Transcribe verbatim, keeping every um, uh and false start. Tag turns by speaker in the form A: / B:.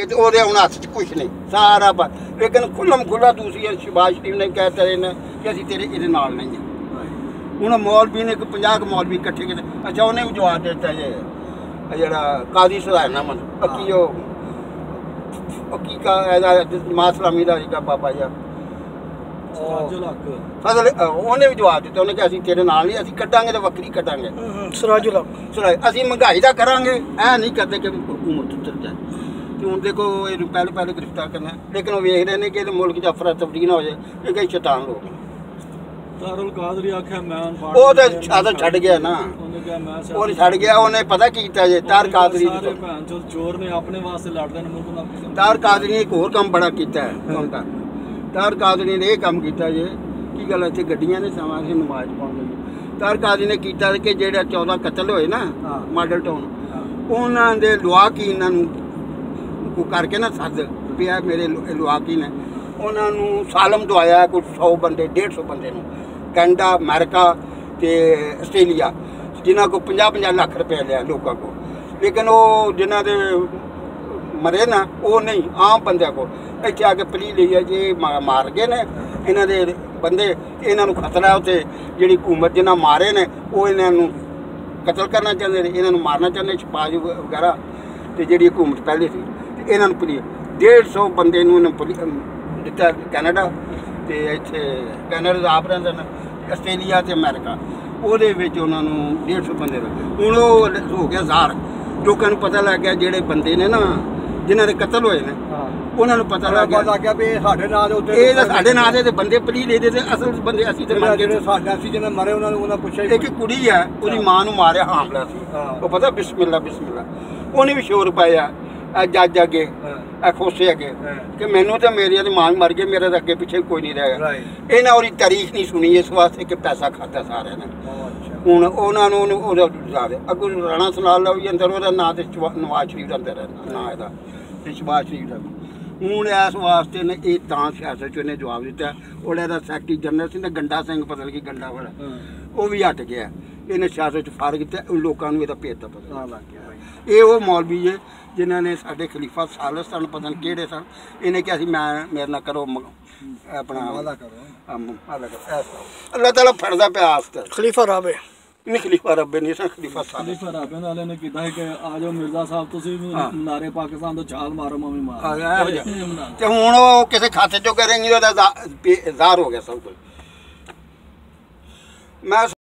A: ये तो ओदे हुण हत्थ च कुछ नहीं सारा पर लेकिन खुल्लम खुल्ला दूसरी शहबाज शरीफ ने कह रहे ने कि असीं तेरे इहदे नाल नहीं है हुण मौलवी ने पचास मौलवी इकट्ठे कीते अच्छा उन्हें भी जवाब दिता जे जेहड़ा कादी सरायना मन की की का जमात इस्लामी दा का बाबा जी फजल उन्हें भी जवाब दिता उन्हें कि असीं तेरे नाल नहीं असीं कड्डांगे तो वक्री कड्डांगे
B: सिराजुल हक
A: सिराज असीं महंगाई दा करांगे ऐ नहीं करते कि हुकूमत उतर जाए कि हुण देखो ये पहले पहले गिरफ्तार करना लेकिन वो वेख रहे हैं कि मुल्क च अफरा तफरी ना हो जाए ये कई शैतान लोग
C: तारुल कादरी आख्या मैं
A: वो तो आदत छड़ गया ना वो छड़ गया उन्हें पता कीता जे तार कादरी
C: चोर ने अपने वास्ते लड़दे ने मुल्क नाल
A: तार कादरी ने एक होर काम बड़ा कीता है उनका तार कादरी ने यह काम किया जे की गल इतने गड्डियां ने समा से नमाज पाउण लगी तार कादरी ने किया कि जेड़ा चौदह कतल होए ना मॉडल टाउन उन्होंने दे लुआ की इन्हों करके ना सद पिया मेरे लुआ की ने उन्होंने सालम दवाया कुछ सौ बंदे डेढ़ सौ बंदे कैनेडा अमेरिका ते आस्ट्रेलिया जिन्हों को पंजाह पंजाह लाख रुपया लिया लोगों को लेकिन वो जिन्हों के मरे ना वो नहीं आम बंद को इतने आके पली ली है जी मार गए ने इन्हों के बंदे इन्हों खतरा है उत्थे जी हुकूमत जिन्हें मारे ने वो इन्हों कतल करना चाहते हैं इन्हों मारना चाहते छपाज वगैरह तो जी हुकूमत पहले थी इन्हों पली डेढ़ सौ बंदे दिता कैनेडा तो इतने कैनेडा आप रहते हैं आस्ट्रेलिया तो अमेरिका वो डेढ़ सौ बंदे हूँ हो गया सार लोगों को पता लग गया जोड़े बंदे ने ना जिन्हों ने कतल होए ने उन्होंने पता लग गया भी साडे नाल दे साडे नाल दे बंदे पली ले दे असल बंदे असीं ते मर गए साडा सी जिन्हें मरे उन्होंने उन्होंने पूछा एक कुड़ी है उसकी मां नूं मारिया हामला सी वो पता बिस्मिल्ला बिस्मिल्ला उन्हें भी शोर पाया जज अगे खोसे अगे कि मैनू तो मेरी मां मर गई मेरे अगे पिछे कोई नहीं रह गया इन्हें और तारीख नहीं सुनी इस वास्ते कि पैसा खाता सारे ने हूँ उन्होंने अगू राणा सलाल भी अंदर वह ना तो नवाज शरीफ का अंदर ना यदा शहबाज शरीफ का हूँ इस वास्ते ने ये सियासत इन्हें जवाब दिता और यदा सैकटरी जनरल से गंडा सिंह पता लगी गंडा वाला वो भी हट गया इन्हें सियासत फार किया लोगों को यदा भेद का पता लग गया ये वो मौलवी है जिन्होंने साढ़े खलीफा सालस सन पता नहीं केड़े सन इन्हें क्या मैं मेरे ना करो अपना अल्लाह ताला फड़दा पे आस्ते खलीफा राबे नहीं खलीफा रब्बे नहीं सन खलीफा
C: खलीफा राबे वाले ने कीता है कि आ जाओ मिर्जा साहब तुसी नारे पाकिस्तान तो छाल मारो मैं मार
A: ते हुण ओ किसे खाते चो करेंगे ओदा ज़ाहिर हो गया सब कुछ मैं